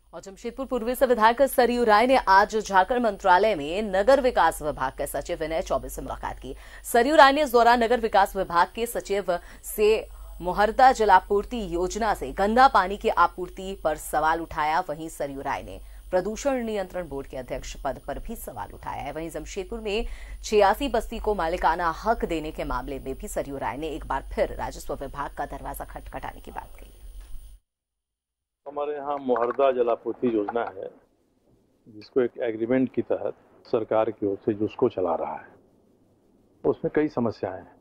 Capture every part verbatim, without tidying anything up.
और जमशेदपुर पूर्वी से विधायक सरयू राय ने आज झारखंड मंत्रालय में नगर विकास विभाग के सचिव विनय चौबे से मुलाकात की। सरयू राय ने इस दौरान नगर विकास विभाग के सचिव से मुहर्दा जलापूर्ति योजना से गंदा पानी की आपूर्ति पर सवाल उठाया। वहीं सरयू राय ने प्रदूषण नियंत्रण बोर्ड के अध्यक्ष पद पर भी सवाल उठाया है। वहीं जमशेदपुर में छियासी बस्ती को मालिकाना हक देने के मामले में भी सरयू राय ने एक बार फिर राजस्व विभाग का दरवाजा खटखटाने की बात कही। हमारे यहाँ मुहर्दा जलापूर्ति योजना है, जिसको एक एग्रीमेंट की तहत सरकार की ओर से जिसको चला रहा है, उसमें कई समस्याएं हैं।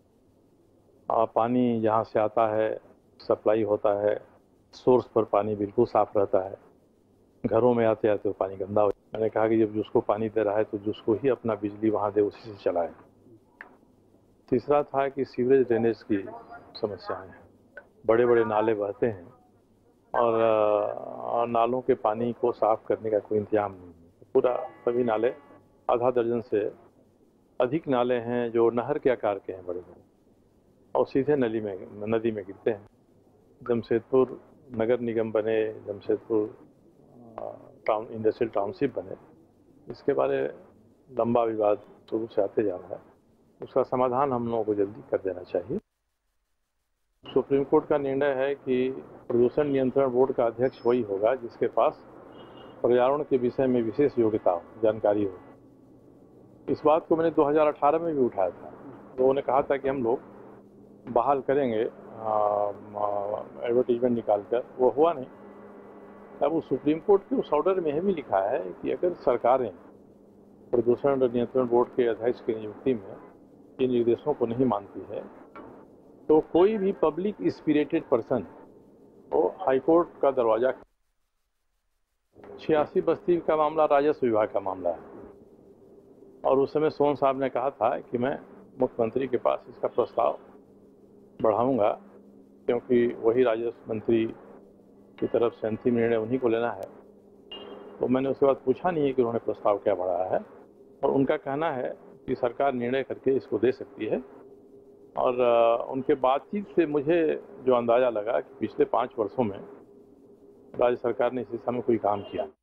पानी यहाँ से आता है, सप्लाई होता है, सोर्स पर पानी बिल्कुल साफ रहता है, घरों में आते आते वो पानी गंदा हो। मैंने कहा कि जब जिसको पानी दे रहा है तो जिसको ही अपना बिजली वहाँ दे, उसी से चलाए। तीसरा था कि सीवरेज ड्रेनेज की समस्याएं हैं। बड़े बड़े नाले बहते हैं और नालों के पानी को साफ करने का कोई इंतजाम नहीं है। पूरा सभी नाले, आधा दर्जन से अधिक नाले हैं जो नहर के आकार के हैं, बड़े बड़े, और सीधे नली में नदी में गिरते हैं। जमशेदपुर नगर निगम बने, जमशेदपुर टाउन इंडस्ट्रियल टाउनशिप बने, इसके बारे लंबा विवाद शुरू से आते जा रहा है। उसका समाधान हम लोगों को जल्दी कर देना चाहिए। सुप्रीम कोर्ट का निर्णय है कि प्रदूषण नियंत्रण बोर्ड का अध्यक्ष वही होगा जिसके पास पर्यावरण के विषय में विशेष योग्यता हो, जानकारी हो। इस बात को मैंने दो हज़ार अठारह में भी उठाया था। लोगों ने कहा था कि हम लोग बहाल करेंगे एडवर्टीजमेंट निकालकर, वो हुआ नहीं। अब वो सुप्रीम कोर्ट के उस ऑर्डर में भी लिखा है कि अगर सरकारें प्रदूषण नियंत्रण बोर्ड के अध्यक्ष की नियुक्ति में इन निर्देशों को नहीं मानती है तो कोई भी पब्लिक स्पिरिटेड पर्सन वो हाईकोर्ट का दरवाजा। छियासी बस्ती का मामला राजस्व विभाग का मामला है और उस समय सोन साहब ने कहा था कि मैं मुख्यमंत्री के पास इसका प्रस्ताव बढ़ाऊंगा, क्योंकि वही राजस्व मंत्री की तरफ से अंतिम निर्णय उन्हीं को लेना है। तो मैंने उसके बाद पूछा नहीं है कि उन्होंने प्रस्ताव क्या बढ़ाया है, और उनका कहना है कि सरकार निर्णय करके इसको दे सकती है। और उनके बातचीत से मुझे जो अंदाज़ा लगा कि पिछले पाँच वर्षों में राज्य सरकार ने इस दिशा में कोई काम किया।